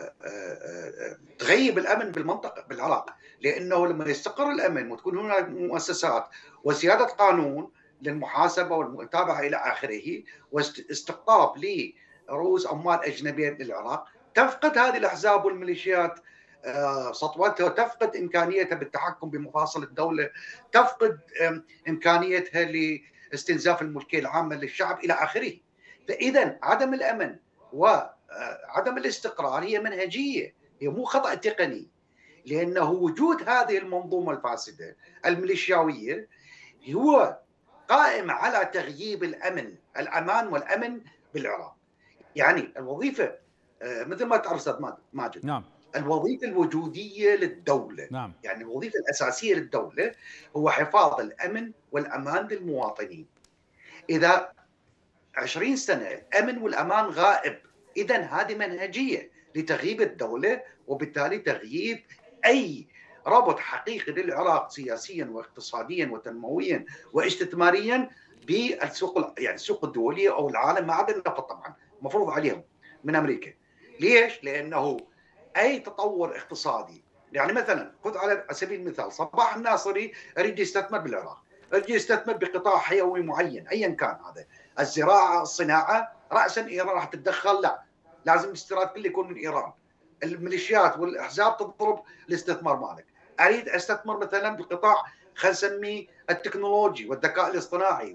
تغيب الامن بالمنطقه بالعراق، لانه لما يستقر الامن وتكون هناك مؤسسات وسياده قانون للمحاسبه والمتابعه الى اخره واستقطاب لرؤوس اموال اجنبيه للعراق، تفقد هذه الاحزاب والميليشيات سطوتها وتفقد امكانيتها بالتحكم بمفاصل الدوله، تفقد امكانيتها لاستنزاف الملكيه العامه للشعب الى اخره. فاذا عدم الامن وعدم الاستقرار هي منهجيه، هي مو خطا تقني، لانه وجود هذه المنظومه الفاسده الميليشياويه هو قائم على تغييب الامن الامان والامن بالعراق. يعني الوظيفه مثل ما تعرف استاذ ماجد، نعم، الوظيفه الوجوديه للدوله، نعم، يعني الوظيفه الاساسيه للدوله هو حفاظ الامن والامان للمواطنين. اذا عشرين سنه الامن والامان غائب، اذا هذه منهجيه لتغييب الدوله وبالتالي تغييب اي ربط حقيقي للعراق سياسيا واقتصاديا وتنمويا واستثماريا بالسوق، يعني السوق الدوليه او العالم، ما عدا النفط طبعا مفروض عليهم من امريكا. ليش؟ لانه اي تطور اقتصادي، يعني مثلا خذ على سبيل المثال صباح الناصري يريد يستثمر بالعراق، يريد يستثمر بقطاع حيوي معين ايا كان، هذا الزراعه، الصناعه، راسا ايران راح تتدخل؟ لا، لازم الاستيراد كله يكون من ايران. الميليشيات والاحزاب تضرب الاستثمار مالك. اريد استثمر مثلا بالقطاع خلينا نسميه التكنولوجي والذكاء الاصطناعي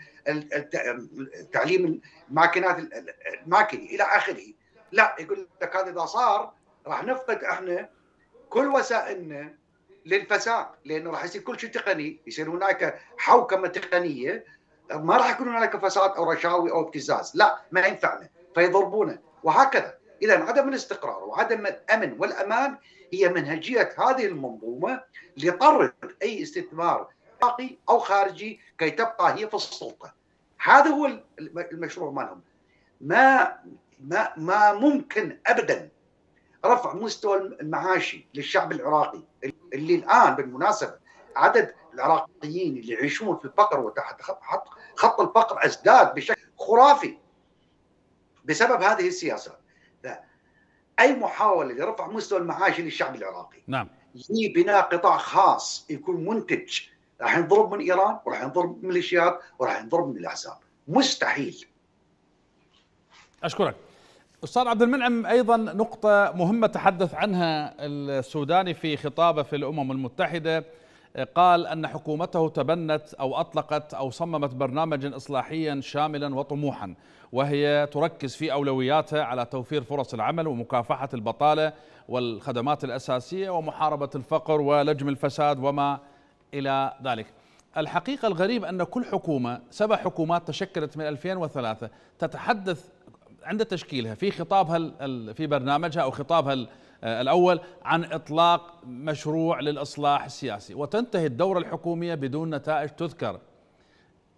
وتعليم الماكينات الماكيني الى اخره، لا، يقول لك هذا اذا صار راح نفقد احنا كل وسائلنا للفساد، لانه راح يصير كل شيء تقني، يصير هناك حوكمه تقنيه، ما راح يكون هناك فساد او رشاوي او ابتزاز، لا ما ينفعنا فيضربونه وهكذا. اذا عدم الاستقرار وعدم الامن والامان هي منهجيه هذه المنظومه لطرد اي استثمار عراقي او خارجي كي تبقى هي في السلطه. هذا هو المشروع مالهم. ما ما ما ممكن ابدا رفع مستوى المعاشي للشعب العراقي، اللي الان بالمناسبه عدد العراقيين اللي يعيشون في الفقر وتحت خط خط الفقر ازداد بشكل خرافي بسبب هذه السياسات. اي محاوله لرفع مستوى المعاشي للشعب العراقي، نعم، لبناء قطاع خاص يكون منتج، راح ينضرب من ايران وراح ينضرب من الميليشيات وراح ينضرب من الاحزاب، مستحيل. اشكرك استاذ عبد المنعم. ايضا نقطه مهمه تحدث عنها السوداني في خطابه في الامم المتحده، قال ان حكومته تبنت او اطلقت او صممت برنامجا اصلاحيا شاملا وطموحا، وهي تركز في اولوياتها على توفير فرص العمل ومكافحه البطاله والخدمات الاساسيه ومحاربه الفقر ولجم الفساد وما الى ذلك. الحقيقه الغريب ان كل حكومه، سبع حكومات تشكلت من ألفين وثلاثة، تتحدث عند تشكيلها في خطابها في برنامجها او خطابها الأول عن إطلاق مشروع للإصلاح السياسي، وتنتهي الدورة الحكومية بدون نتائج تذكر.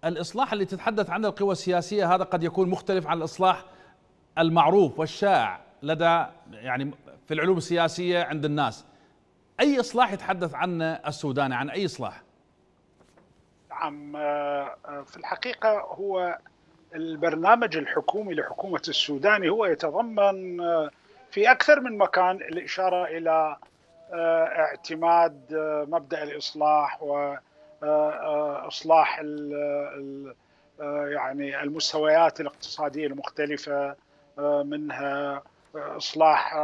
الإصلاح اللي تتحدث عنه القوى السياسية هذا قد يكون مختلف عن الإصلاح المعروف والشائع لدى يعني في العلوم السياسية عند الناس. أي إصلاح يتحدث عنه السوداني؟ عن أي إصلاح؟ نعم، في الحقيقة هو البرنامج الحكومي لحكومة السوداني هو يتضمن في أكثر من مكان الإشارة إلى اعتماد مبدأ الإصلاح وإصلاح يعني المستويات الاقتصادية المختلفة، منها إصلاح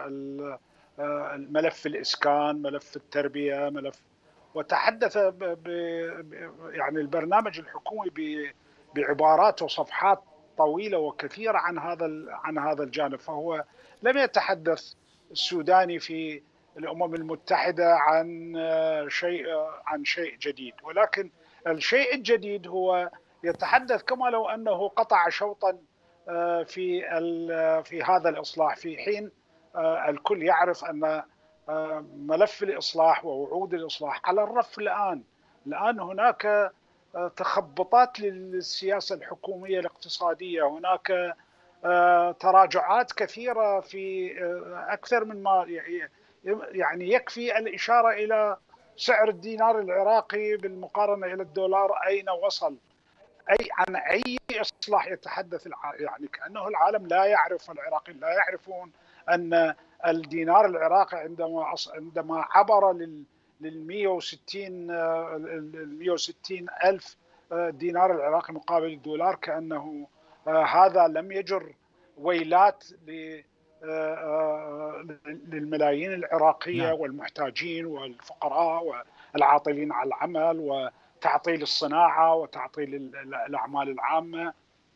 ملف الإسكان، ملف التربية، ملف وتحدث ب يعني البرنامج الحكومي بعبارات وصفحات طويلة وكثيرة عن هذا عن هذا الجانب. فهو لم يتحدث السوداني في الأمم المتحدة عن شيء عن شيء جديد، ولكن الشيء الجديد هو يتحدث كما لو أنه قطع شوطا في في هذا الإصلاح، في حين الكل يعرف أن ملف الإصلاح ووعود الإصلاح على الرف الآن. الآن هناك تخبطات للسياسة الحكومية الاقتصادية، هناك تراجعات كثيرة في أكثر من ما يعني يكفي الإشارة إلى سعر الدينار العراقي بالمقارنة إلى الدولار أين وصل. أي عن أي إصلاح يتحدث يعني كأنه العالم لا يعرف، العراقيين لا يعرفون أن الدينار العراقي عندما عندما عبر لل لل مئة وستين ألف دينار العراقي مقابل الدولار، كأنه هذا لم يجر ويلات للملايين العراقية والمحتاجين والفقراء والعاطلين على العمل وتعطيل الصناعة وتعطيل الأعمال العامة.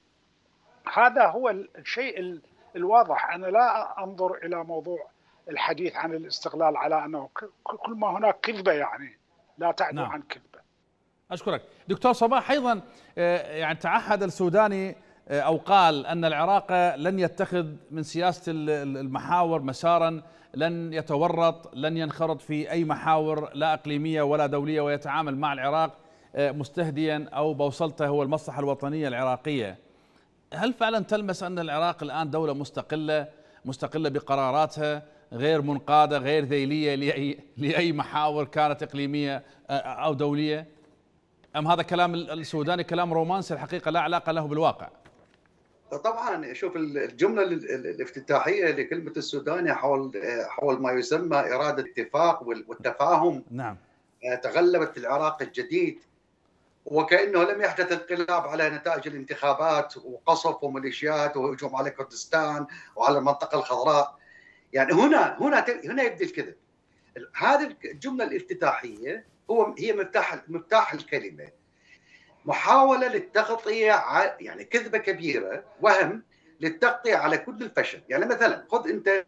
هذا هو الشيء الواضح. أنا لا أنظر إلى موضوع الحديث عن الاستقلال على أنه كل ما هناك كذبة، يعني لا تعدو نعم. عن كذبة. أشكرك دكتور صباح. أيضا يعني تعهد السوداني أو قال أن العراق لن يتخذ من سياسة المحاور مسارا، لن يتورط، لن ينخرط في أي محاور لا إقليمية ولا دولية، ويتعامل مع العراق مستهديا أو بوصلته هو المصلحة الوطنية العراقية. هل فعلا تلمس أن العراق الآن دولة مستقلة مستقلة بقراراتها، غير منقادة، غير ذيلية لأي, لأي محاور كانت إقليمية أو دولية؟ أم هذا كلام السوداني كلام رومانسي الحقيقة لا علاقة له بالواقع؟ طبعا شوف الجملة الافتتاحية لكلمة السوداني حول حول ما يسمى إرادة الاتفاق والتفاهم نعم تغلبت في العراق الجديد، وكأنه لم يحدث انقلاب على نتائج الانتخابات وقصف وميليشيات وهجوم على كردستان وعلى المنطقة الخضراء. يعني هنا هنا هنا يبدأ الكذب. هذه الجملة الافتتاحية هو هي مفتاح مفتاح الكلمة، محاولة للتغطية، يعني كذبة كبيرة، وهم للتغطية على كل الفشل. يعني مثلا خذ أنت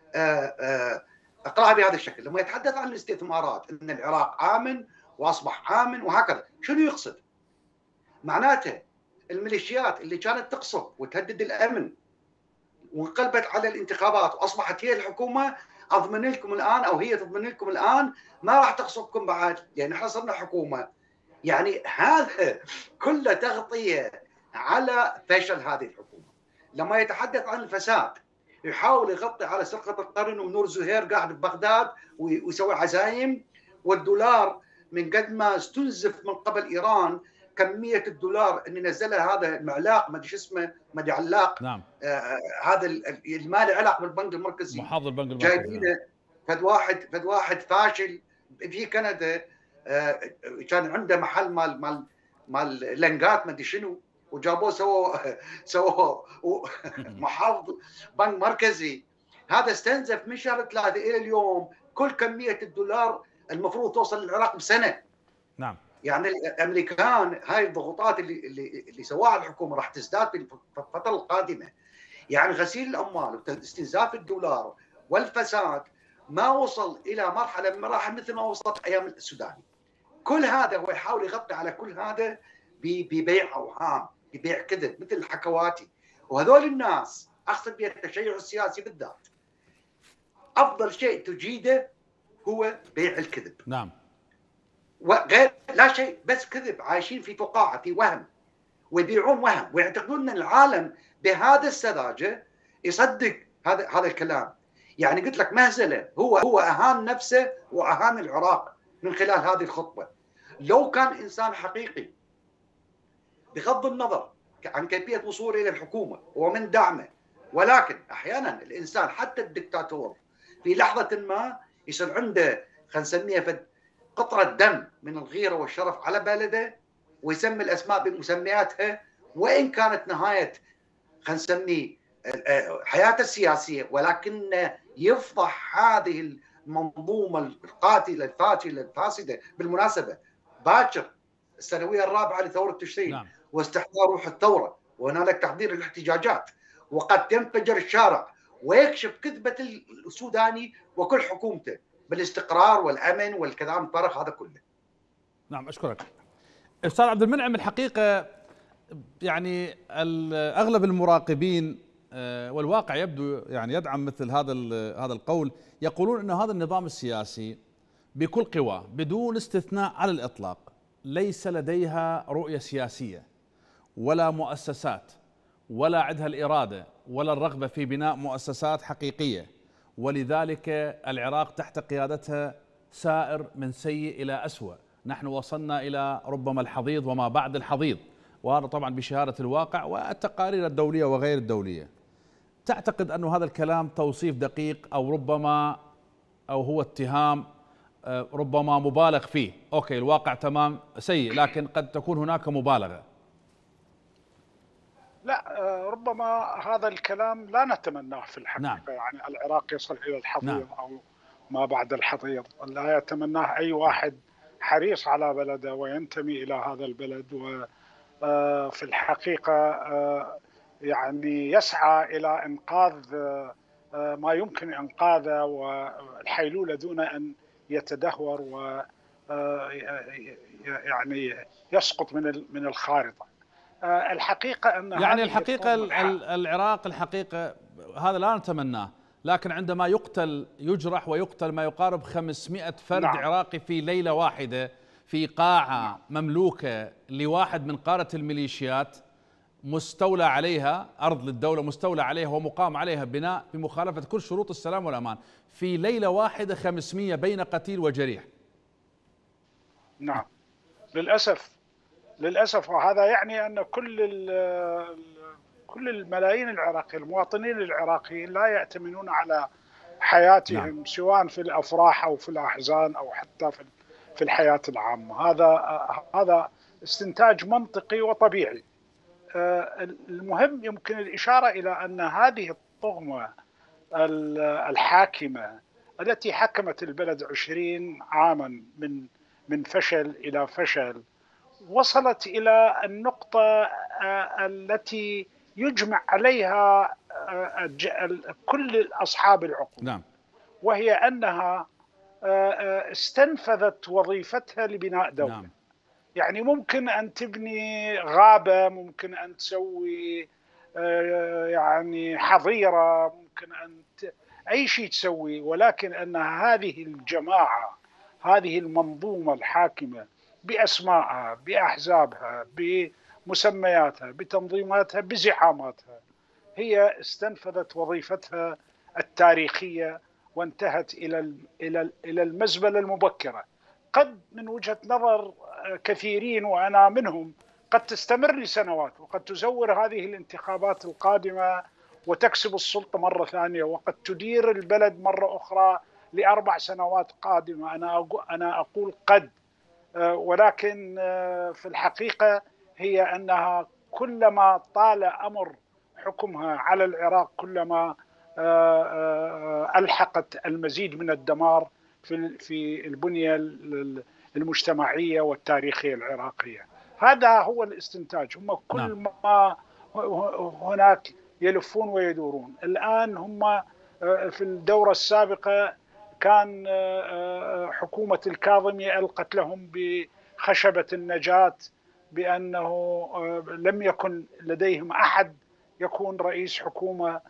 اقرأها بهذا الشكل، لما يتحدث عن الاستثمارات أن العراق آمن وأصبح آمن وهكذا، شنو يقصد؟ معناته الميليشيات اللي كانت تقصف وتهدد الأمن وانقلبت على الانتخابات وأصبحت هي الحكومة، أضمن لكم الآن أو هي تضمن لكم الآن ما راح تقصفكم بعد، يعني احنا صرنا حكومة. يعني هذا كله تغطية على فشل هذه الحكومة. لما يتحدث عن الفساد يحاول يغطي على سرقة القرن ونور زهير قاعد في بغداد ويسوي عزايم، والدولار من قد ما استنزف من قبل إيران كمية الدولار اللي نزلها هذا المعلاق ما ادري شو اسمه ما ادري علاق نعم آه هذا المال علاق بالبنك المركزي، محافظ البنك المركزي، جايبينه فد واحد فد واحد فاشل في كندا آه كان عنده محل مال مال مال لنقات ما ادري شنو، وجابوه سووا سووا محافظ بنك مركزي. هذا استنزف من شهر ثلاثة إلى اليوم كل كمية الدولار المفروض توصل للعراق بسنة. نعم. يعني الامريكان هاي الضغوطات اللي اللي اللي سواها الحكومه راح تزداد في الفتره القادمه. يعني غسيل الاموال واستنزاف الدولار والفساد ما وصل الى مرحله من المراحل مثل ما وصلت ايام السوداني. كل هذا هو يحاول يغطي على كل هذا ببيع اوهام، ببيع كذب مثل الحكواتي. وهذول الناس اقصد بها التشيع السياسي بالذات، افضل شيء تجيده هو بيع الكذب. نعم. وغير لا شيء، بس كذب، عايشين في فقاعه، في وهم، ويبيعون وهم، ويعتقدون ان العالم بهذا السذاجه يصدق هذا هذا الكلام. يعني قلت لك مهزله، هو هو اهان نفسه واهان العراق من خلال هذه الخطبه. لو كان انسان حقيقي بغض النظر عن كيفيه وصوله الى الحكومه ومن دعمه، ولكن احيانا الانسان حتى الدكتاتور في لحظه ما يصير عنده خلينا نسميها قطره دم من الغيره والشرف على بلده، ويسمي الاسماء بمسمياتها، وان كانت نهايه خلينا نسميه حياته السياسيه، ولكن يفضح هذه المنظومه القاتله الفاشله الفاسده. بالمناسبه باكر السنويه الرابعه لثوره تشرين، نعم. واستحضار روح الثوره، وهنالك تحضير الاحتجاجات، وقد ينفجر الشارع ويكشف كذبه السوداني وكل حكومته بالاستقرار والامن والكلام الفارغ هذا كله. نعم اشكرك. استاذ عبد المنعم، الحقيقه يعني اغلب المراقبين والواقع يبدو يعني يدعم مثل هذا هذا القول، يقولون ان هذا النظام السياسي بكل قواه بدون استثناء على الاطلاق ليس لديها رؤيه سياسيه ولا مؤسسات ولا عندها الاراده ولا الرغبه في بناء مؤسسات حقيقيه، ولذلك العراق تحت قيادتها سائر من سيء الى اسوأ. نحن وصلنا الى ربما الحضيض وما بعد الحضيض، وهذا طبعا بشهاده الواقع والتقارير الدوليه وغير الدوليه. تعتقد أن هذا الكلام توصيف دقيق أو ربما أو هو اتهام ربما مبالغ فيه؟ أوكي الواقع تمام سيء، لكن قد تكون هناك مبالغة. لا ربما هذا الكلام لا نتمناه في الحقيقة. نعم. يعني العراق يصل إلى الحضيض. نعم. أو ما بعد الحضيض لا يتمناه أي واحد حريص على بلده وينتمي إلى هذا البلد، وفي الحقيقة يعني يسعى إلى إنقاذ ما يمكن إنقاذه والحيلولة دون أن يتدهور و يعني يسقط من من الخارطة. الحقيقة أن يعني الحقيقة العراق الحقيقة هذا لا نتمناه، لكن عندما يقتل يجرح ويقتل ما يقارب خمسمائة فرد نعم. عراقي في ليلة واحدة في قاعة مملوكة لواحد من قارة الميليشيات، مستولى عليها، أرض للدولة مستولى عليها ومقام عليها بناء بمخالفة كل شروط السلام والأمان، في ليلة واحدة خمسمائة بين قتيل وجريح. نعم للأسف للأسف، وهذا يعني أن كل كل الملايين العراقيين المواطنين العراقيين لا يأتمنون على حياتهم نعم. سواء في الأفراح أو في الأحزان أو حتى في في الحياة العامة. هذا هذا استنتاج منطقي وطبيعي. المهم يمكن الإشارة إلى أن هذه الطغمة الحاكمة التي حكمت البلد عشرين عاما من من فشل إلى فشل وصلت إلى النقطة التي يجمع عليها كل أصحاب العقول. نعم. وهي أنها استنفذت وظيفتها لبناء دولة. نعم. يعني ممكن أن تبني غابة، ممكن أن تسوي يعني حظيرة، ممكن أن ت... أي شيء تسوي، ولكن أن هذه الجماعة، هذه المنظومة الحاكمة بأسمائها، بأحزابها، بمسمياتها، بتنظيماتها، بزعاماتها، هي استنفذت وظيفتها التاريخية وانتهت إلى إلى إلى المزبلة المبكرة. قد من وجهة نظر كثيرين وأنا منهم قد تستمر لسنوات، وقد تزور هذه الانتخابات القادمة وتكسب السلطة مرة ثانية، وقد تدير البلد مرة أخرى لأربع سنوات قادمة. أنا أنا أقول قد، ولكن في الحقيقة هي أنها كلما طال أمر حكمها على العراق كلما ألحقت المزيد من الدمار في في البنية المجتمعية والتاريخية العراقية. هذا هو الاستنتاج. هم كل نعم. ما هناك يلفون ويدورون. الآن هم في الدورة السابقة كان حكومة الكاظمي ألقت لهم بخشبة النجاة بأنه لم يكن لديهم أحد يكون رئيس حكومة،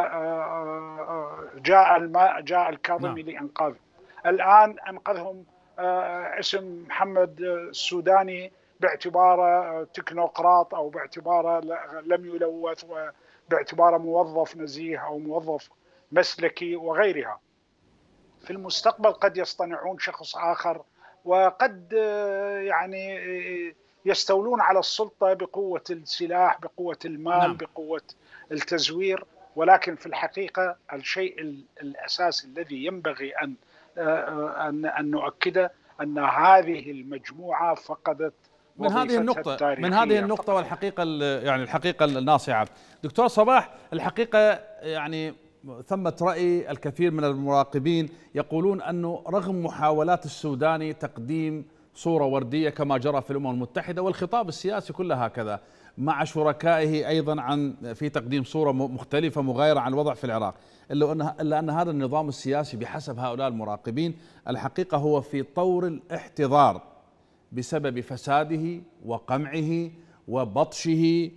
وجاء الماء جاء الكاظمي نعم. لإنقاذهم. الآن أنقذهم اسم محمد السوداني باعتباره تكنوقراط أو باعتباره لم يلوث وباعتباره موظف نزيه أو موظف مسلكي وغيرها. في المستقبل قد يصطنعون شخص آخر وقد يعني يستولون على السلطة بقوة السلاح، بقوة المال، نعم. بقوة التزوير، ولكن في الحقيقة الشيء الأساسي الذي ينبغي أن أن أن نؤكده أن هذه المجموعة فقدت من هذه النقطة من هذه النقطة والحقيقة يعني الحقيقة الناصعة. دكتور صباح، الحقيقة يعني ثمة رأي الكثير من المراقبين يقولون أنه رغم محاولات السوداني تقديم صورة وردية كما جرى في الأمم المتحدة، والخطاب السياسي كله هكذا مع شركائه أيضا عن في تقديم صورة مختلفة مغايرة عن الوضع في العراق، إلا أن إلا أن هذا النظام السياسي بحسب هؤلاء المراقبين الحقيقة هو في طور الاحتضار بسبب فساده وقمعه وبطشه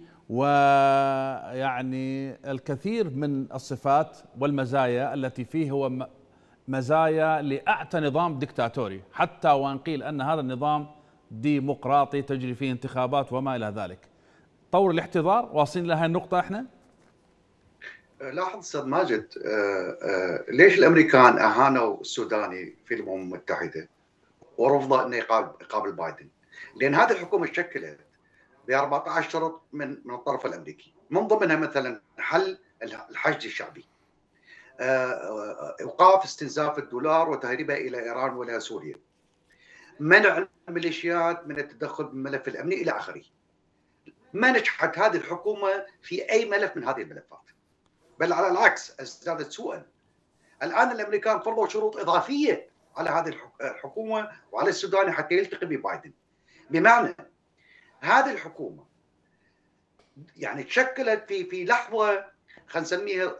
ويعني الكثير من الصفات والمزايا التي فيه هو مزايا لأعتى نظام ديكتاتوري، حتى وان قيل أن هذا النظام ديمقراطي تجري فيه انتخابات وما إلى ذلك. طور الاحتضار واصلين لهذه النقطة احنا؟ لاحظ استاذ ماجد، ليش الامريكان اهانوا السوداني في الامم المتحدة ورفضوا انه يقابل بايدن؟ لان هذه الحكومة تشكلت ب أربعة عشر شرط من من الطرف الامريكي، من ضمنها مثلا حل الحشد الشعبي، ايقاف استنزاف الدولار وتهريبه الى ايران والى سوريا، منع الميليشيات من التدخل بالملف الامني الى اخره. ما نجحت هذه الحكومه في اي ملف من هذه الملفات، بل على العكس ازدادت سوءا. الان الامريكان فرضوا شروط اضافيه على هذه الحكومه وعلى السوداني حتى يلتقي ببايدن، بمعنى هذه الحكومه يعني تشكلت في في لحظه خلينا نسميها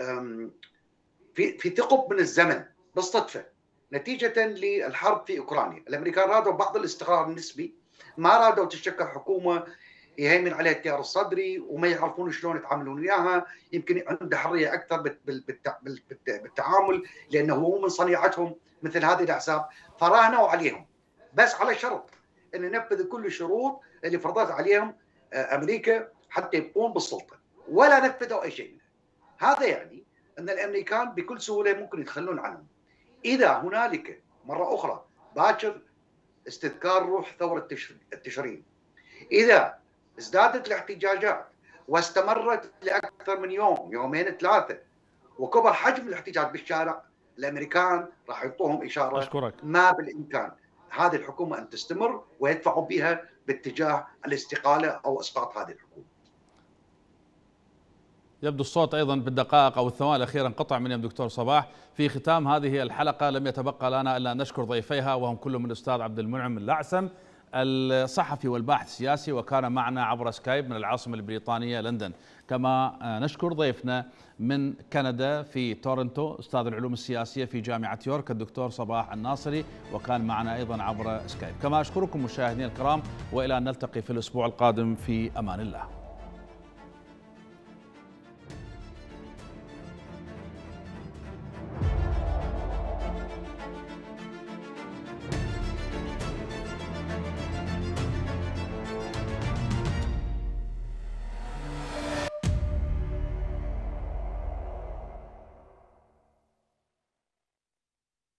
في في ثقب من الزمن بالصدفه نتيجه للحرب في اوكرانيا. الامريكان رادوا بعض الاستقرار النسبي، ما رادوا تشكل حكومه يهيمن عليها التيار الصدري وما يعرفون شلون يتعاملون وياها، يمكن عنده حريه اكثر بالتعامل لانه هو من صنيعتهم مثل هذه الاحزاب، فراهنوا عليهم بس على شرط ان ينفذوا كل الشروط اللي فرضت عليهم امريكا حتى يبقون بالسلطه، ولا نفذوا اي شيء منها. هذا يعني ان الامريكان بكل سهوله ممكن يتخلون عنهم. اذا هنالك مره اخرى باكر استذكار روح ثوره التشرين، اذا ازدادت الاحتجاجات واستمرت لاكثر من يوم يومين ثلاثه وكبر حجم الاحتجاج بالشارع، الامريكان راح يعطوهم اشاره أشكرك. ما بالامكان هذه الحكومه ان تستمر ويدفعوا بها باتجاه الاستقاله او اسقاط هذه الحكومه. يبدو الصوت أيضا بالدقائق أو الثواني الأخيرة انقطع من يم دكتور صباح. في ختام هذه الحلقة لم يتبقى لنا إلا أن نشكر ضيفيها وهم كلهم الأستاذ عبد المنعم اللعسم الصحفي والباحث السياسي وكان معنا عبر سكايب من العاصمة البريطانية لندن، كما نشكر ضيفنا من كندا في تورنتو أستاذ العلوم السياسية في جامعة يورك الدكتور صباح الناصري وكان معنا أيضا عبر سكايب. كما أشكركم مشاهدينا الكرام وإلى أن نلتقي في الأسبوع القادم في أمان الله.